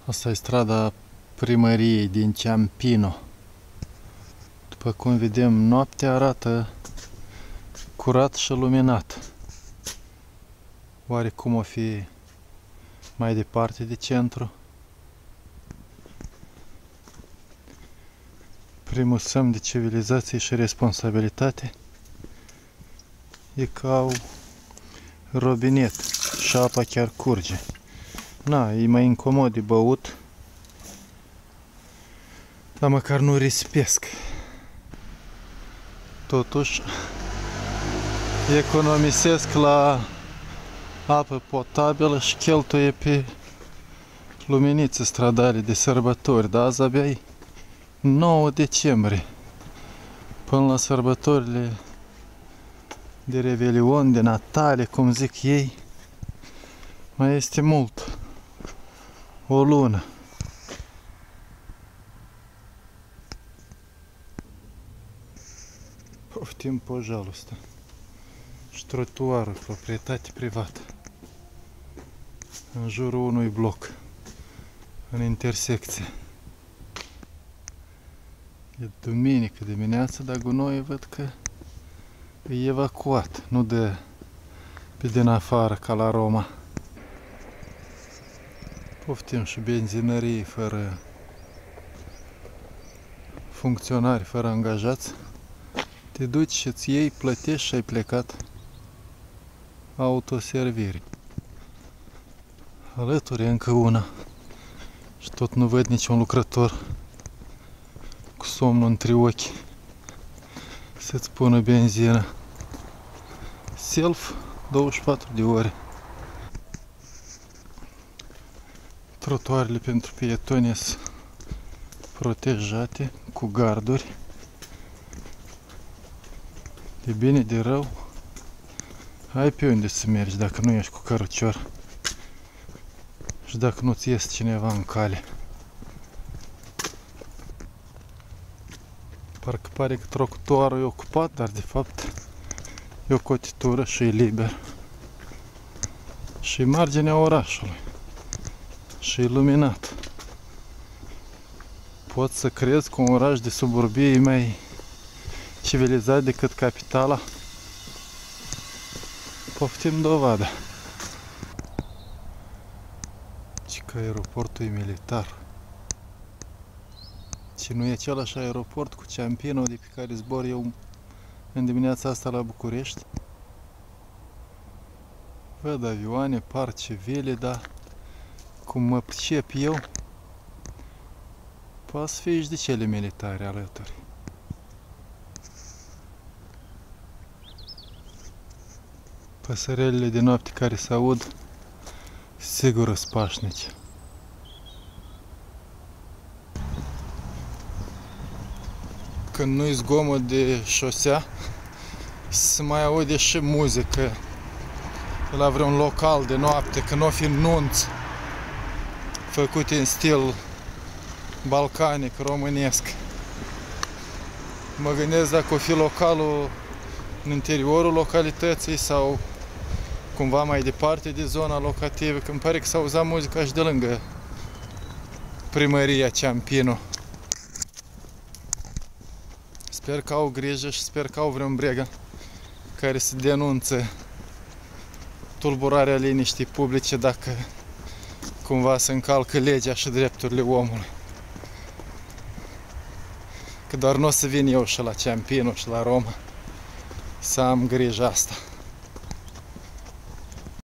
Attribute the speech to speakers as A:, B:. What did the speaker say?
A: Asta e strada primăriei din Ciampino. După cum vedem, noaptea arată curat și luminat. Oare cum o fi mai departe de centru? Primul semn de civilizație și responsabilitate e că au robinet și apa chiar curge. Na, e mai incomod de băut, dar măcar nu risipesc. Totuși, economisesc la apă potabilă și cheltuie pe luminițe stradale de sărbători, dar azi abia e 9 decembrie. Până la sărbătorile de Revelion, de Natale, cum zic ei, mai este mult. O lună. Poftim pojalul ăsta. Și trotuarul, proprietate privată. În jurul unui bloc. În intersecție. E duminică dimineața, dar gunoiul văd că e evacuat. Nu de pe din afară ca la Roma. Poftim și benzinării fără funcționari, fără angajați. Te duci și îți iei, plătești și ai plecat. Autoservire. Alături încă una. Și tot nu văd niciun lucrător cu somnul între ochi să-ți pună benzină. Self 24 de ore. Trotuarele pentru pietoni sunt protejate cu garduri. De bine, de rău, ai pe unde să mergi dacă nu ești cu cărucior și dacă nu-ți iese cineva în cale. Parcă pare că trotuarul e ocupat, dar de fapt e o cotitură și e liber. Și e marginea orașului. Și e luminat. Poți să crezi că un oraș de suburbie e mai civilizat decât capitala? Poftim dovadă. Și că aeroportul e militar. Și nu e același aeroport cu Ciampino de pe care zbor eu în dimineața asta la București? Văd avioane, par civile, dar cum mă pricep eu, poate să fie și de cele militare alături. Păsărelele de noapte care se aud, sigur sunt pașnice. Când nu-i zgomot de șosea, se mai aude și muzică la vreun local de noapte, când o fi nunți făcute în stil balcanic, românesc. Mă gândesc dacă o fi localul în interiorul localității sau cumva mai departe de zona locativă, că îmi pare că s-a auzat muzica și de lângă primăria Ciampino. Sper că au grijă și sper că au vreun bregă care să denunțe tulburarea liniștii publice dacă cumva se încalcă legea și drepturile omului. Că doar nu o să vin eu și la Ciampino și la Roma să am grijă asta.